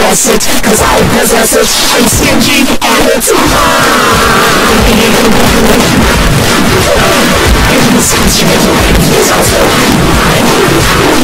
confess it, cause I possess it. I'm stingy and it's mine. It's also mine.